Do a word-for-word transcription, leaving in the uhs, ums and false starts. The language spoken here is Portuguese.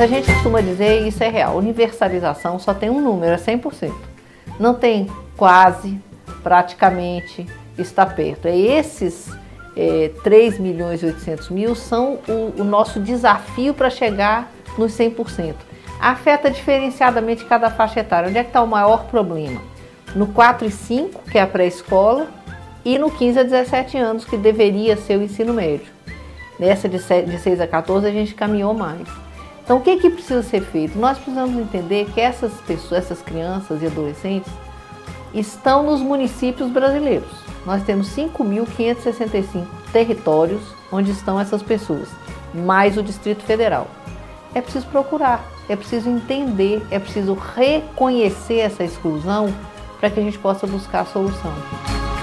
a gente costuma dizer, e isso é real, universalização só tem um número, é cem por cento. Não tem quase, praticamente, está perto. É esses é, três milhões e oitocentos mil são o, o nosso desafio para chegar nos cem por cento. Afeta diferenciadamente cada faixa etária. Onde é que está o maior problema? No quatro e cinco, que é a pré-escola, e no quinze a dezessete anos, que deveria ser o ensino médio. Nessa de seis a quatorze a gente caminhou mais. Então o que, que precisa ser feito? Nós precisamos entender que essas pessoas, essas crianças e adolescentes estão nos municípios brasileiros. Nós temos cinco mil quinhentos e sessenta e cinco territórios onde estão essas pessoas, mais o Distrito Federal. É preciso procurar, é preciso entender, é preciso reconhecer essa exclusão para que a gente possa buscar a solução.